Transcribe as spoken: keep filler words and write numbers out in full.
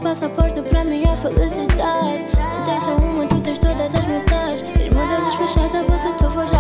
passaporte para minha felicidade. Não tens só uma, tu tens todas as metades. Os modelos fechados, a você tu for já